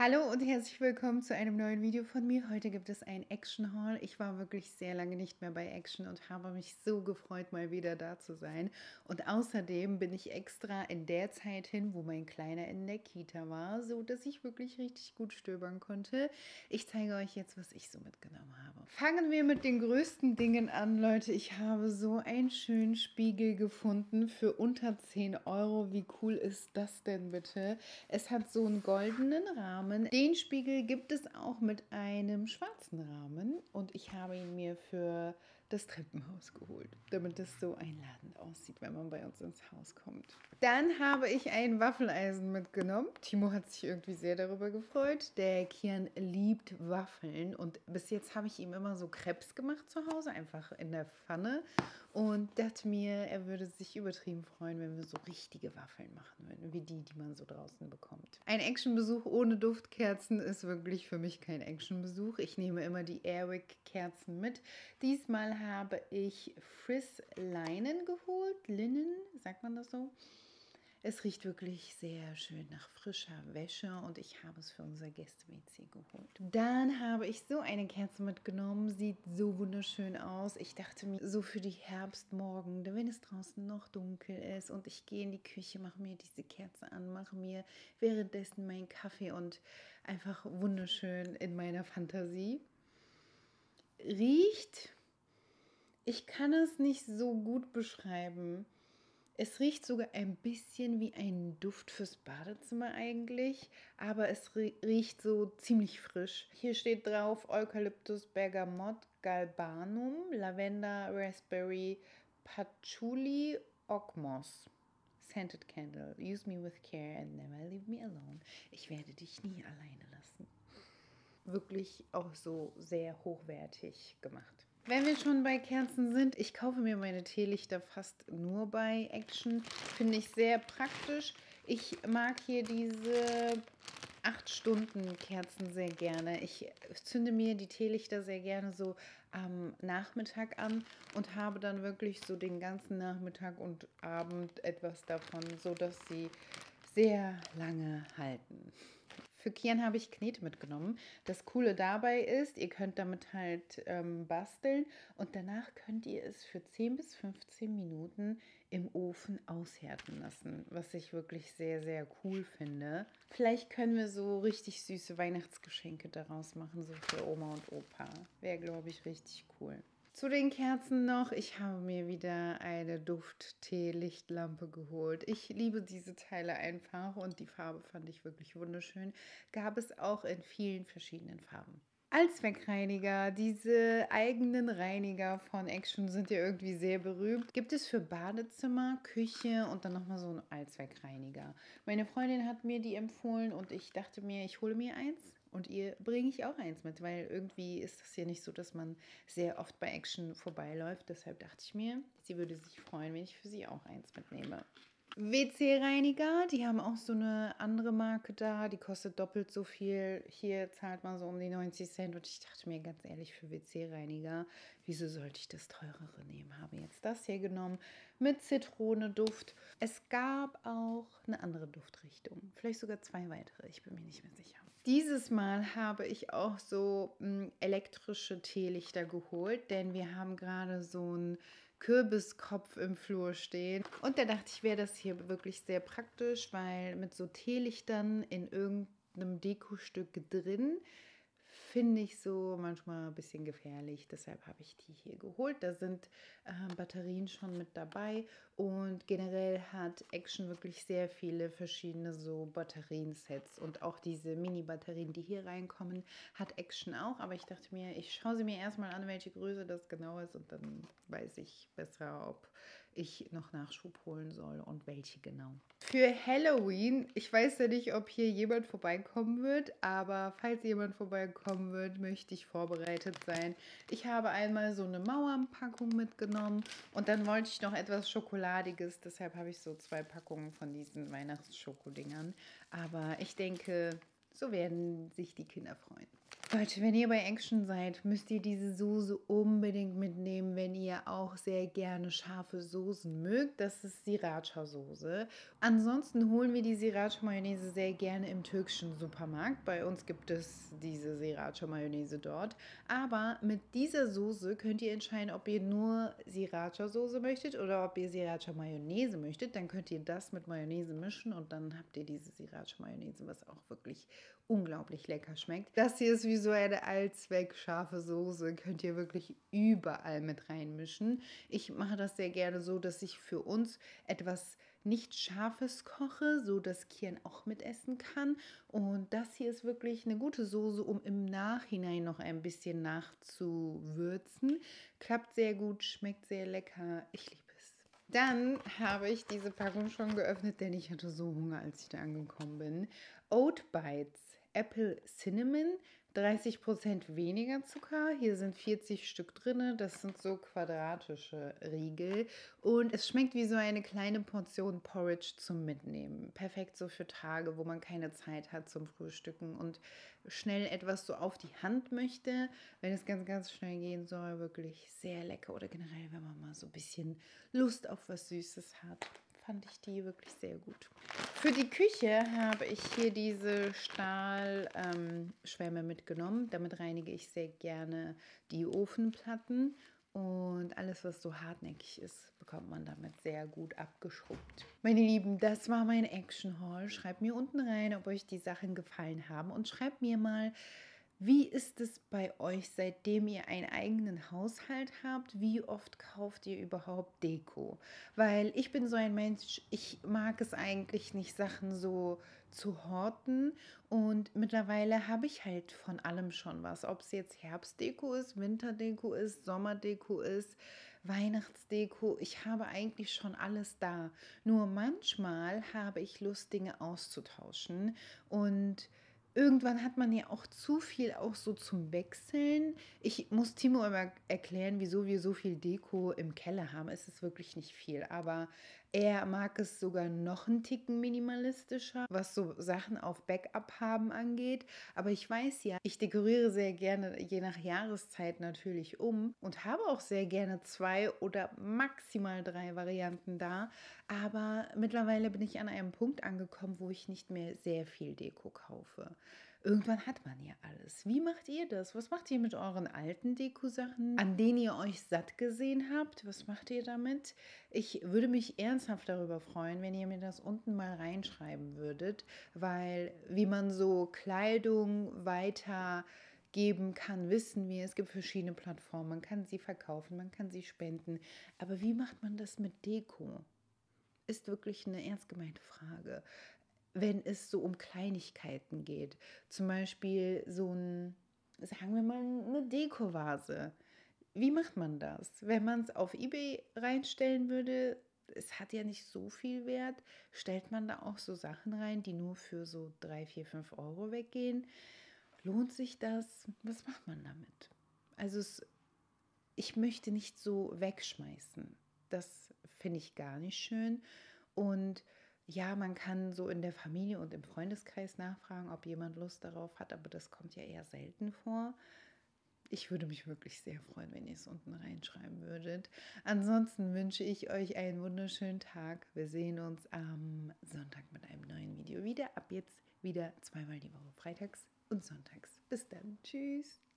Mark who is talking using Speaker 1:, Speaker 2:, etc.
Speaker 1: Hallo und herzlich willkommen zu einem neuen Video von mir. Heute gibt es ein Action-Haul. Ich war wirklich sehr lange nicht mehr bei Action und habe mich so gefreut, mal wieder da zu sein. Und außerdem bin ich extra in der Zeit hin, wo mein Kleiner in der Kita war, so dass ich wirklich richtig gut stöbern konnte. Ich zeige euch jetzt, was ich so mitgenommen habe. Fangen wir mit den größten Dingen an, Leute. Ich habe so einen schönen Spiegel gefunden für unter 10 Euro. Wie cool ist das denn bitte? Es hat so einen goldenen Rahmen. Den Spiegel gibt es auch mit einem schwarzen Rahmen und ich habe ihn mir für das Treppenhaus geholt, damit es so einladend aussieht, wenn man bei uns ins Haus kommt. Dann habe ich ein Waffeleisen mitgenommen. Timo hat sich irgendwie sehr darüber gefreut. Der Kian liebt Waffeln und bis jetzt habe ich ihm immer so Crepes gemacht zu Hause, einfach in der Pfanne, und dachte mir, er würde sich übertrieben freuen, wenn wir so richtige Waffeln machen würden, wie die man so draußen bekommt. Ein Actionbesuch ohne Duftkerzen ist wirklich für mich kein Actionbesuch. Ich nehme immer die Airwick-Kerzen mit. Diesmal habe ich Frizz Linen geholt. Linnen, sagt man das so? Es riecht wirklich sehr schön nach frischer Wäsche und ich habe es für unser Gäste-WC geholt. Dann habe ich so eine Kerze mitgenommen, sieht so wunderschön aus. Ich dachte mir, so für die Herbstmorgen, wenn es draußen noch dunkel ist und ich gehe in die Küche, mache mir diese Kerze an, mache mir währenddessen meinen Kaffee und einfach wunderschön in meiner Fantasie. Riecht, ich kann es nicht so gut beschreiben. Es riecht sogar ein bisschen wie ein Duft fürs Badezimmer eigentlich, aber es riecht so ziemlich frisch. Hier steht drauf Eukalyptus, Bergamott, Galbanum, Lavender, Raspberry, Patchouli, Ockmoss. Scented Candle. Use me with care and never leave me alone. Ich werde dich nie alleine lassen. Wirklich auch so sehr hochwertig gemacht. Wenn wir schon bei Kerzen sind, ich kaufe mir meine Teelichter fast nur bei Action. Finde ich sehr praktisch. Ich mag hier diese 8-Stunden-Kerzen sehr gerne. Ich zünde mir die Teelichter sehr gerne so am Nachmittag an und habe dann wirklich so den ganzen Nachmittag und Abend etwas davon, sodass sie sehr lange halten. Für Kian habe ich Knete mitgenommen. Das Coole dabei ist, ihr könnt damit halt basteln und danach könnt ihr es für 10 bis 15 Minuten im Ofen aushärten lassen, was ich wirklich sehr, sehr cool finde. Vielleicht können wir so richtig süße Weihnachtsgeschenke daraus machen, so für Oma und Opa. Wäre, glaube ich, richtig cool. Zu den Kerzen noch, ich habe mir wieder eine Duft-Tee-Lichtlampe geholt. Ich liebe diese Teile einfach und die Farbe fand ich wirklich wunderschön. Gab es auch in vielen verschiedenen Farben. Allzweckreiniger, diese eigenen Reiniger von Action sind ja irgendwie sehr berühmt. Gibt es für Badezimmer, Küche und dann nochmal so einen Allzweckreiniger. Meine Freundin hat mir die empfohlen und ich dachte mir, ich hole mir eins. Und ihr bringe ich auch eins mit, weil irgendwie ist das ja nicht so, dass man sehr oft bei Action vorbeiläuft. Deshalb dachte ich mir, sie würde sich freuen, wenn ich für sie auch eins mitnehme. WC-Reiniger, die haben auch so eine andere Marke da, die kostet doppelt so viel. Hier zahlt man so um die 90 Cent und ich dachte mir ganz ehrlich, für WC-Reiniger, wieso sollte ich das teurere nehmen? Habe jetzt das hier genommen mit Zitrone-Duft. Es gab auch eine andere Duftrichtung, vielleicht sogar 2 weitere, ich bin mir nicht mehr sicher. Dieses Mal habe ich auch so elektrische Teelichter geholt, denn wir haben gerade so ein Kürbiskopf im Flur stehen. Und da dachte ich, wäre das hier wirklich sehr praktisch, weil mit so Teelichtern in irgendeinem Dekostück drin, finde ich so manchmal ein bisschen gefährlich. Deshalb habe ich die hier geholt. Da sind Batterien schon mit dabei. Und generell hat Action wirklich sehr viele verschiedene so Batteriensets. Und auch diese Mini-Batterien, die hier reinkommen, hat Action auch. Aber ich dachte mir, ich schaue sie mir erstmal an, welche Größe das genau ist. Und dann weiß ich besser, ob ich noch Nachschub holen soll und welche genau. Für Halloween, ich weiß ja nicht, ob hier jemand vorbeikommen wird, aber falls jemand vorbeikommen wird, möchte ich vorbereitet sein. Ich habe einmal so eine Mauernpackung mitgenommen und dann wollte ich noch etwas Schokoladiges, deshalb habe ich so 2 Packungen von diesen Weihnachtsschoko-Dingern. Aber ich denke, so werden sich die Kinder freuen. Leute, wenn ihr bei Action seid, müsst ihr diese Soße unbedingt mitnehmen, wenn ihr auch sehr gerne scharfe Soßen mögt. Das ist Sriracha-Soße. Ansonsten holen wir die Sriracha-Mayonnaise sehr gerne im türkischen Supermarkt. Bei uns gibt es diese Sriracha-Mayonnaise dort. Aber mit dieser Soße könnt ihr entscheiden, ob ihr nur Sriracha-Soße möchtet oder ob ihr Sriracha-Mayonnaise möchtet. Dann könnt ihr das mit Mayonnaise mischen und dann habt ihr diese Sriracha-Mayonnaise, was auch wirklich unglaublich lecker schmeckt. Das hier ist wie so eine allzweck scharfe Soße, könnt ihr wirklich überall mit reinmischen. Ich mache das sehr gerne so, dass ich für uns etwas nicht Scharfes koche, so dass Kian auch mitessen kann. Und das hier ist wirklich eine gute Soße, um im Nachhinein noch ein bisschen nachzuwürzen. Klappt sehr gut, schmeckt sehr lecker. Ich liebe es. Dann habe ich diese Packung schon geöffnet, denn ich hatte so Hunger, als ich da angekommen bin. Oat Bites Apple Cinnamon, 30% weniger Zucker. Hier sind 40 Stück drin. Das sind so quadratische Riegel. Und es schmeckt wie so eine kleine Portion Porridge zum Mitnehmen. Perfekt so für Tage, wo man keine Zeit hat zum Frühstücken und schnell etwas so auf die Hand möchte. Wenn es ganz, ganz schnell gehen soll, wirklich sehr lecker. Oder generell, wenn man mal so ein bisschen Lust auf was Süßes hat, fand ich die wirklich sehr gut. Für die Küche habe ich hier diese Stahlschwämme mitgenommen. Damit reinige ich sehr gerne die Ofenplatten. Und alles, was so hartnäckig ist, bekommt man damit sehr gut abgeschrubbt. Meine Lieben, das war mein Action Haul. Schreibt mir unten rein, ob euch die Sachen gefallen haben. Und schreibt mir mal, wie ist es bei euch, seitdem ihr einen eigenen Haushalt habt? Wie oft kauft ihr überhaupt Deko? Weil ich bin so ein Mensch, ich mag es eigentlich nicht, Sachen so zu horten. Und mittlerweile habe ich halt von allem schon was. Ob es jetzt Herbstdeko ist, Winterdeko ist, Sommerdeko ist, Weihnachtsdeko. Ich habe eigentlich schon alles da. Nur manchmal habe ich Lust, Dinge auszutauschen. Und irgendwann hat man ja auch zu viel auch so zum Wechseln. Ich muss Timo immer erklären, wieso wir so viel Deko im Keller haben. Es ist wirklich nicht viel, aber er mag es sogar noch einen Ticken minimalistischer, was so Sachen auf Backup haben angeht. Aber ich weiß ja, ich dekoriere sehr gerne, je nach Jahreszeit natürlich und habe auch sehr gerne 2 oder maximal 3 Varianten da. Aber mittlerweile bin ich an einem Punkt angekommen, wo ich nicht mehr sehr viel Deko kaufe. Irgendwann hat man ja alles. Wie macht ihr das? Was macht ihr mit euren alten Deko-Sachen, an denen ihr euch satt gesehen habt? Was macht ihr damit? Ich würde mich ernsthaft darüber freuen, wenn ihr mir das unten mal reinschreiben würdet, weil wie man so Kleidung weitergeben kann, wissen wir. Es gibt verschiedene Plattformen. Man kann sie verkaufen, man kann sie spenden. Aber wie macht man das mit Deko? Ist wirklich eine ernst gemeinte Frage. Wenn es so um Kleinigkeiten geht, zum Beispiel so ein, sagen wir mal, eine Dekovase. Wie macht man das? Wenn man es auf eBay reinstellen würde, es hat ja nicht so viel Wert, stellt man da auch so Sachen rein, die nur für so 3, 4, 5 Euro weggehen? Lohnt sich das? Was macht man damit? Also ich möchte nicht so wegschmeißen. Das finde ich gar nicht schön. Und ja, man kann so in der Familie und im Freundeskreis nachfragen, ob jemand Lust darauf hat, aber das kommt ja eher selten vor. Ich würde mich wirklich sehr freuen, wenn ihr es unten reinschreiben würdet. Ansonsten wünsche ich euch einen wunderschönen Tag. Wir sehen uns am Sonntag mit einem neuen Video wieder. Ab jetzt wieder zweimal die Woche, freitags und sonntags. Bis dann. Tschüss.